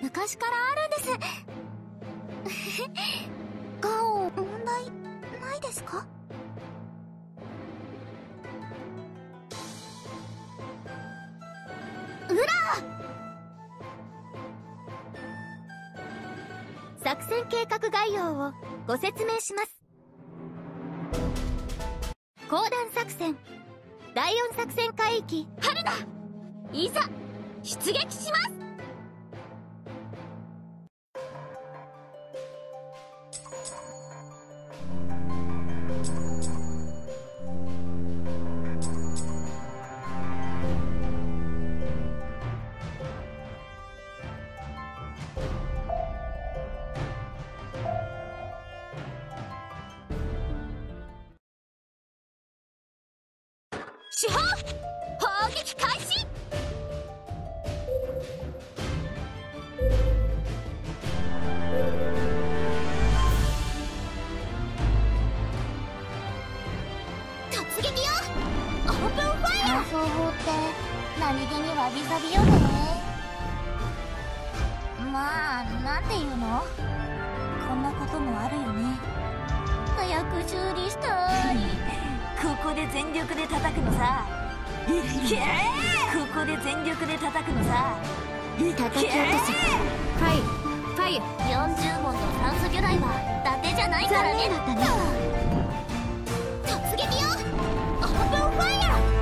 昔からあるんです。ガオン、問題ないですか？うら！作戦計画概要をご説明します。講談作戦第4作戦海域春だ。いざ出撃します。主砲砲撃開始。突撃よ。オープンファイヤー。双方って何気にわびさびよね。まあなんていうの、こんなこともあるよね。早く修理したい。ここで全力で叩くのさ。いけー。ここで全力で叩くのさ。叩き落とせ。ファイファイ。40問の酸素魚雷は伊達じゃないからね。だったね。突撃よ。オープンファイヤー。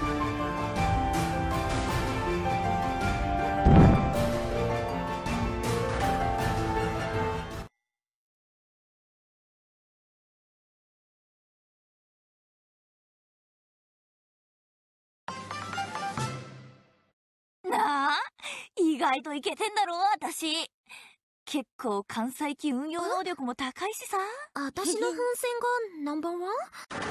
なあ、意外といけてんだろ私。結構関西機運用能力も高いしさ。私の風船がナンバーワン？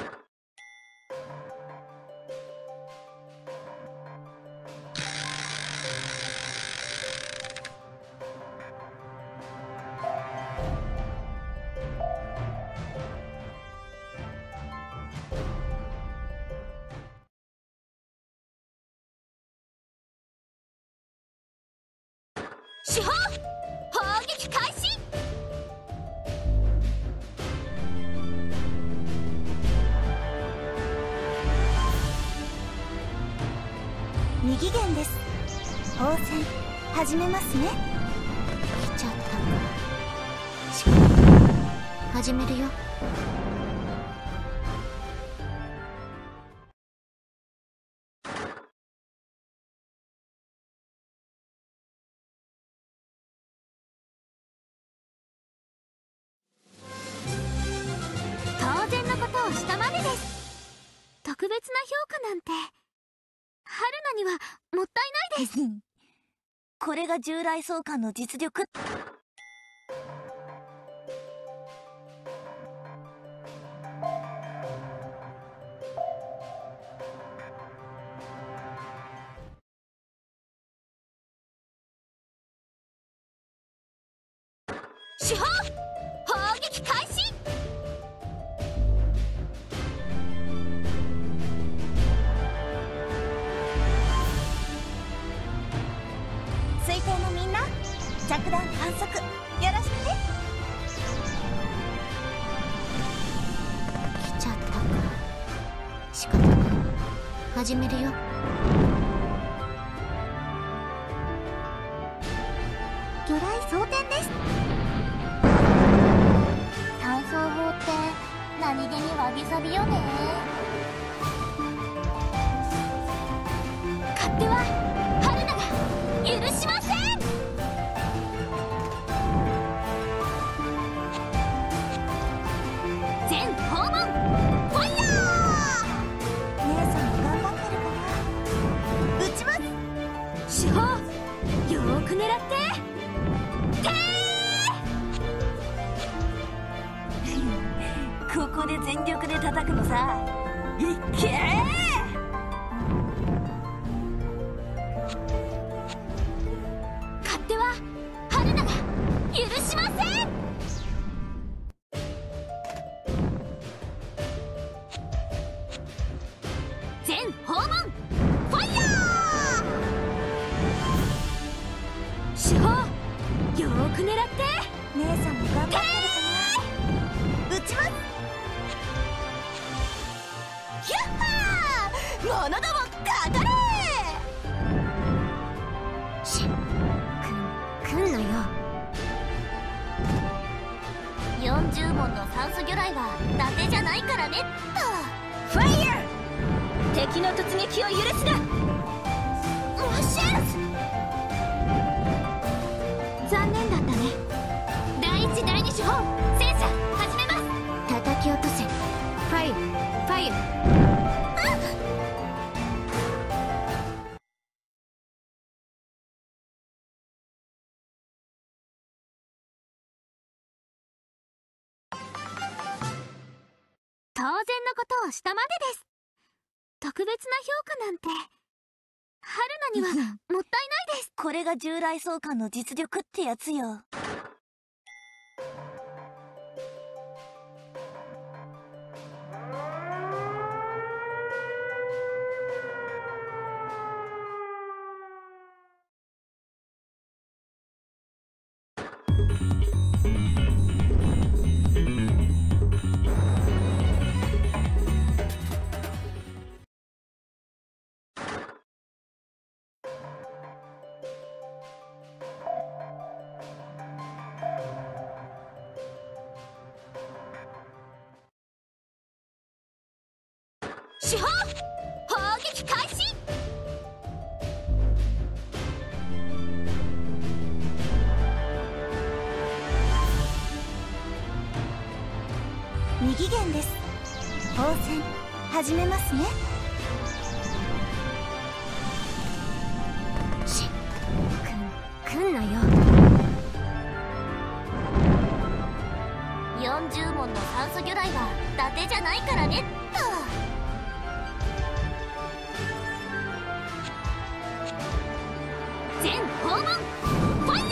主砲砲撃開始。右舷です。砲戦始めますね。来ちゃった。しかも始めるよ。当然のことをしたまでです。特別な評価なんて春菜にはもったいないです。これが従来総監の実力。主砲砲撃開始。水艇のみんな、着弾観測よろしくね。来ちゃったか。仕方ない。始めるよ。魚雷装填です。単装砲って何気にわびさびよね。勝手は春菜が許しません。全訪問ファイヤー。姉さんも頑張ってるかな。撃ちます。主砲よーく狙ってここで全力で叩くのさ。いっけー。勝手は春菜が許しません。全訪問ファイヤー。主砲く狙って。姉さんも頑張ってるかな。撃ちます。ヒャッハー、者どもかかれ。来んなよ。40問の酸素魚雷は伊達じゃないからねっと。ファイヤー、敵の突撃を許すな。おっしゃ。残念だったね。第一第二手法、戦車始めます。叩き落とせ。ファイヤー、ファイヤー。当然のことをしたまでです。特別な評価なんて春菜にはもったいないです。これが従来総監の実力ってやつよ。手法砲撃開始。右舷です。砲戦始めますね。来んなよ。40問の酸素魚雷は伊達じゃないからねっと。全訪問ファイヤ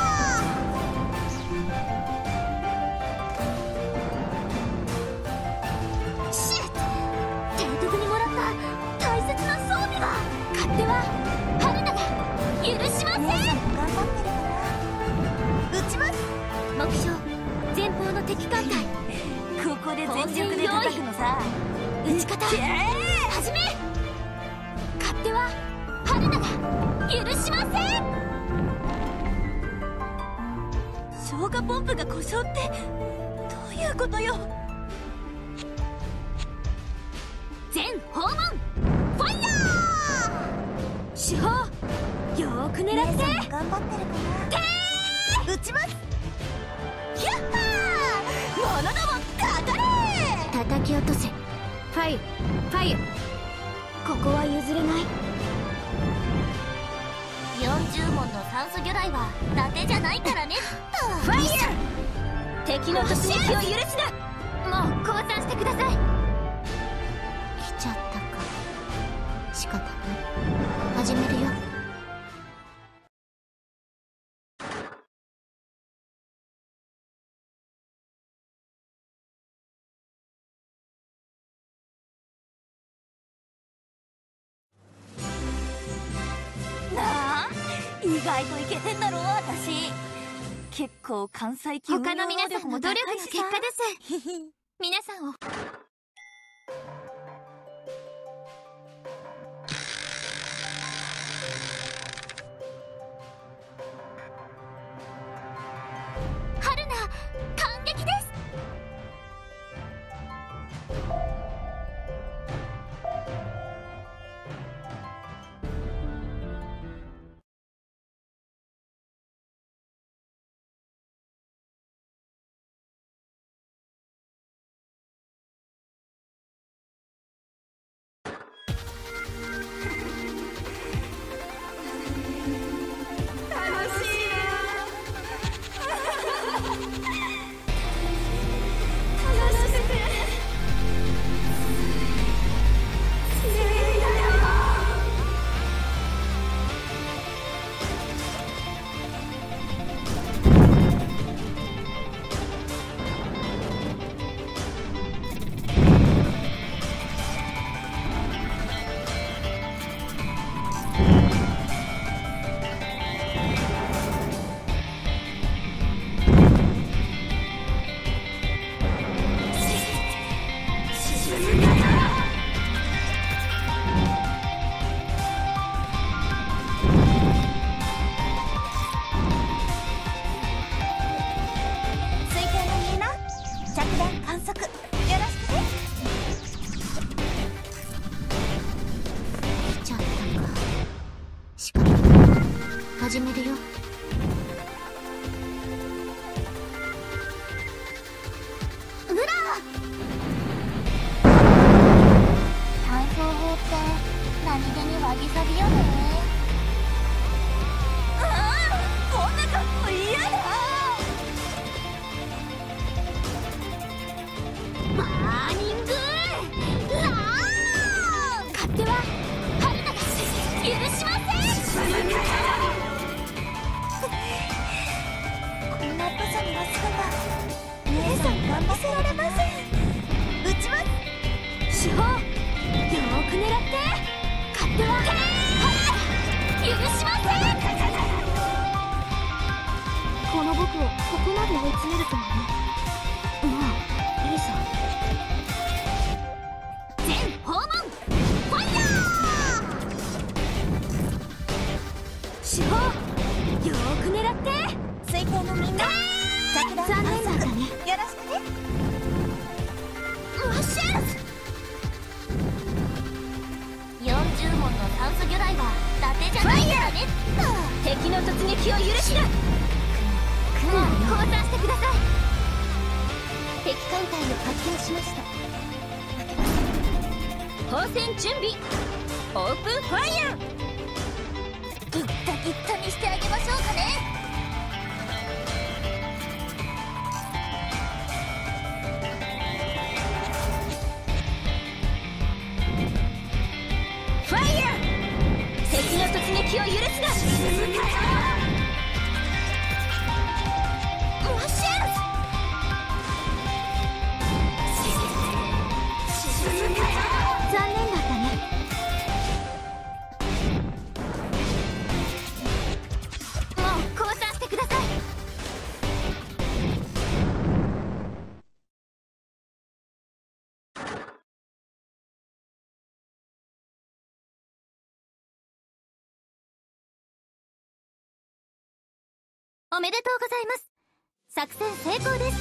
ー。シッ、提督にもらった大切な装備が。勝手は春菜が許しません。頑張ってるから撃ちます。目標前方の敵艦隊。ここで全力で叩くのさ。撃ち方始め。勝手は春菜が許しません。消火ポンプが故障ってどういうことよ。全訪問ファイヤー。手法よーく狙って。頑張ってるかな。撃ちます。ヒャッハー、者どもかかれ。叩き落とせ。ファイヤー、ファイヤー。ここは譲れない。40問の酸素魚雷は伊達じゃないからねっと。ファイヤー、敵の突撃を許すな。もう降参してください。来ちゃったか。仕方ない。始めるよ。意外とイケてんだろ私。結構関西級他の皆さんの努力の結果です。皆さんを春菜感激です。 しか始めるよ。ブラ体操法って何気にわぎさびよね。こんな格好嫌だ。バーニングラー勝手は春菜が許しません。こんなパサには姿姉さんが見せられません。撃ちます。司法よーく狙って勝手は許しません。この僕をここまで追い詰めるとはね。まあいいさ。全訪問ファイヤー。司法よーく狙って水星のみんな残念だったね。よろしくね。マッシュルズ40問の炭素魚雷は伊達じゃないからね。敵の突撃を許しな。もう降参してください。敵艦隊を発見しました。砲戦準備オープンファイヤー。ギッタギッタにしてあげましょうかね。ファイヤー。敵の突撃を許すな。マッシュルズ残念だったね。もう降参してください。おめでとうございます。作戦成功です。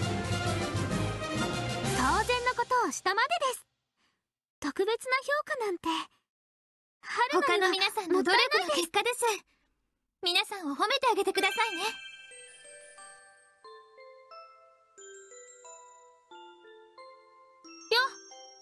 当然のことをしたまでです。特別な評価なんて他の皆さんの努力の結果です。皆さんを褒めてあげてくださいね。よっ。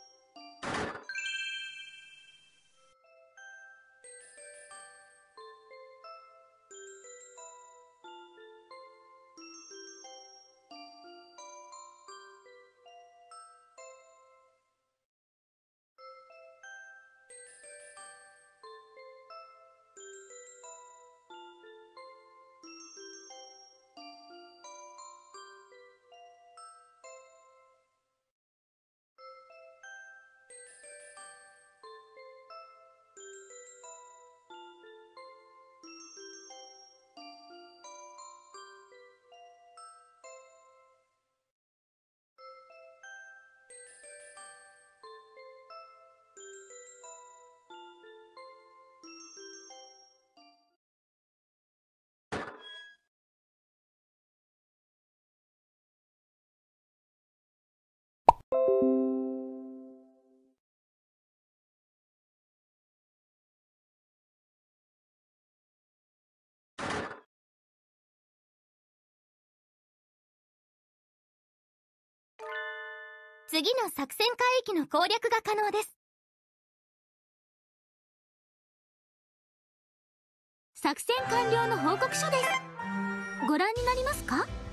次の作戦海域の攻略が可能です。作戦完了の報告書です。ご覧になりますか？